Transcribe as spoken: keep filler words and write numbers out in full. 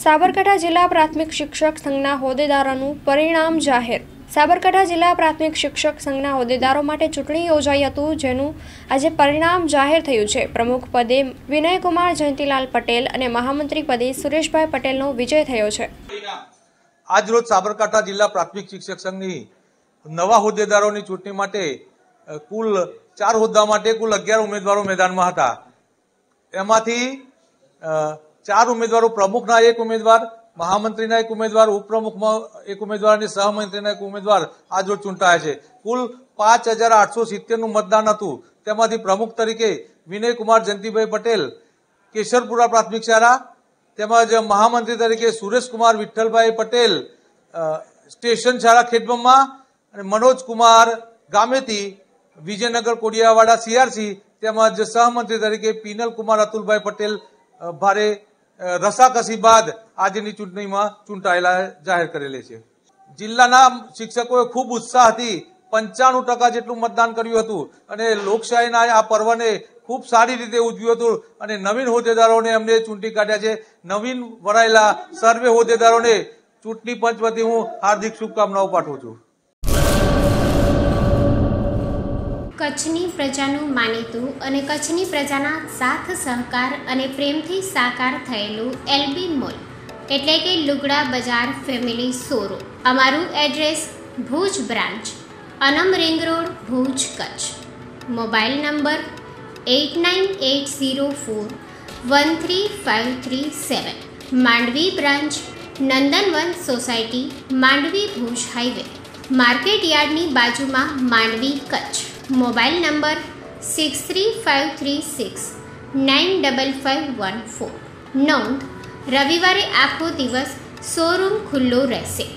સાબરકાંઠા જિલ્લા પ્રાથમિક શિક્ષક સંઘના હોદ્દેદારોનું પરિણામ જાહેર. સાબરકાંઠા જિલ્લા પ્રાથમિક શિક્ષક સંઘના હોદ્દેદારો માટે ચૂંટણી યોજાઈ હતું, જેનું આજે પરિણામ જાહેર થયું છે. પ્રમુખ પદે વિનયકુમાર જયંતિલાલ પટેલ અને મહામંત્રી પદે સુરેશભાઈ પટેલનો વિજય થયો છે. આજ રોજ સાબરકાંઠા જિલ્લા પ્રાથમિક શિક્ષક સંઘની નવા હોદ્દેદારોની ચૂંટણી માટે કુલ ચાર હોદ્દા માટે કુલ અગિયાર ઉમેદવારો મેદાનમાં હતા. એમાંથી ચાર ઉમેદવારો, પ્રમુખના એક ઉમેદવાર, મહામંત્રીના એક ઉમેદવાર, ઉપપ્રમુખમાં એક ઉમેદવાર અને સહમંત્રીના એક ઉમેદવાર આજ રોજ ચૂંટાયા છે. કુલ પાંચ હજાર આઠસો સિત્તેર નું મતદાન હતું. તેમાંથી પ્રમુખ તરીકે વિનયકુમાર જયંતિભાઈ પટેલ, કેશરપુરા પ્રાથમિક શાળા, તેમજ મહામંત્રી તરીકે સુરેશકુમાર વિઠ્ઠલભાઈ પટેલ, સ્ટેશન શાળા ખેડબ્રહ્મા, અને મનોજકુમાર ગામેતી, વિજયનગર કોડિયાવાડા સીઆરસી, તેમજ સહમંત્રી તરીકે પિનલકુમાર અતુલભાઈ પટેલ ભારે રસાકસી બાદ આજની ચૂંટણીમાં ચૂંટાયેલા જાહેર કરેલી છે. જિલ્લાના શિક્ષકોએ ખૂબ ઉત્સાહથી પંચાણું ટકા જેટલું મતદાન કર્યું હતું અને લોકશાહીના આ પર્વને ખૂબ સારી રીતે ઉજવ્યું હતું. અને નવીન હોદ્દેદારોને અમને ચૂંટી કાઢ્યા છે. નવીન વરાયેલા સર્વે હોદ્દેદારોને ચૂંટણી પંચ વતી હું હાર્દિક શુભકામનાઓ પાઠવું છું. કચ્છની પ્રજાનું માનીતું અને કચ્છની પ્રજાના સાથ સહકાર અને પ્રેમથી સાકાર થયેલું એલબી મોલ એટલે કે લુગડા બજાર ફેમિલી શોરૂમ. અમારું address Bhuj branch, Anam ring road, Bhuj, Kutch. Mobile number eight nine eight zero four one three five three seven. Mandvi branch, Nandanvan society, Mandvi, Bhuj highway, market યાર્ડની બાજુમાં, Mandvi, Kutch. Mobile number six three five three six nine double five one four. નોંધ: રવિવારે આખો દિવસ showroom ખુલ્લો રહેશે.